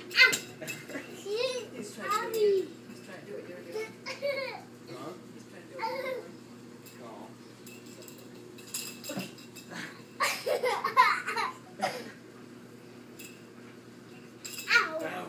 He's trying to do it. He's trying to do what you're doing. Huh? He's trying to do what you're doing. Oh. Ow.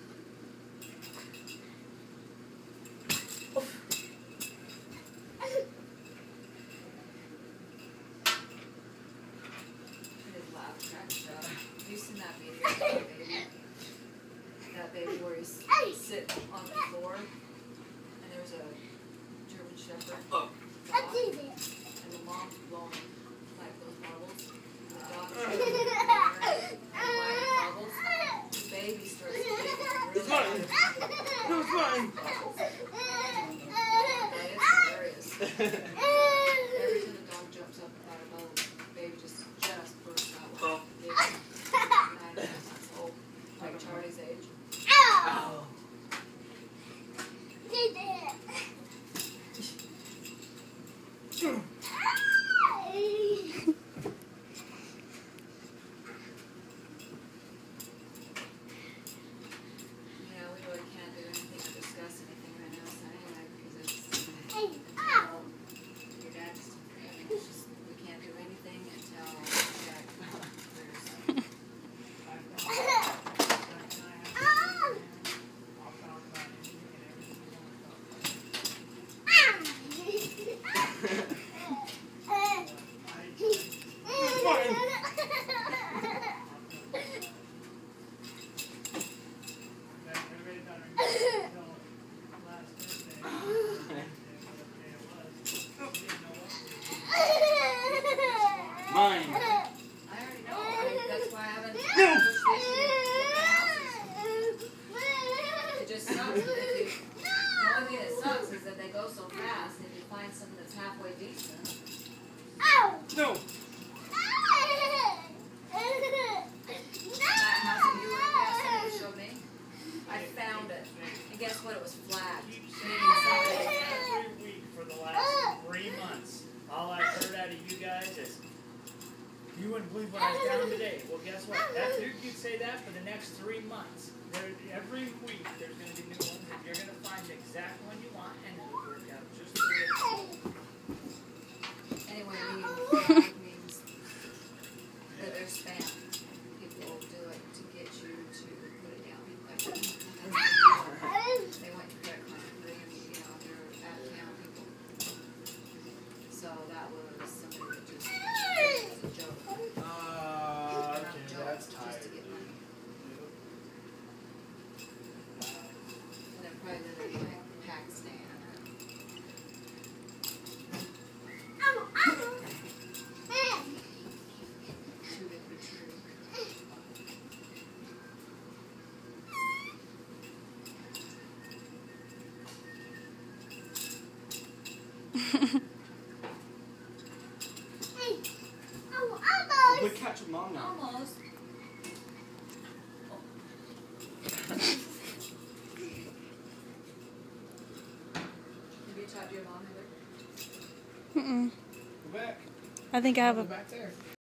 His laugh cracked up. Have you seen that video of that baby? That baby where he's sitting on the floor and there's a German Shepherd dog, and the mom's blowing like those bubbles. And the dog's and bubbles. The baby starts getting It's really mine. No, it's mine. It's hilarious. Every time the dog jumps up out of bubble, the baby just bursts out. Oh. Baby, 9 months old, like Charlie's age. Ow. Yeah, we really can't do anything or discuss anything right now, so anyway, because it's, your dad just, I mean, it's just, we can't do anything until Jack clears. Mine. I already know, that's why I haven't pushed the issue with the houses. It just sucks, that the only thing that sucks is that they go so fast, and if you find something that's halfway decent. No. That house that you were at, you showed me, I found it, and guess what, it was flat. Every week for the last 3 months, all I've heard out of you guys is, you wouldn't believe what I found today. Well, guess what? You could say that for the next 3 months. Every week there's going to be new ones, and you're going to find the exact one you want, and it'll work out just the way it's supposed to. Anyway, it means that there's spam. People will do it to get you to put it down. Like, they want your credit card free, and they're out-of-town people. So that was somebody that just was a joke. Okay, that's Just tight. to get money. And they're probably living in like Pakistan. Too big for true. We catch a mom now. Almost. Have you talked to your mom, Heather? Go back. I think I have Go a back there.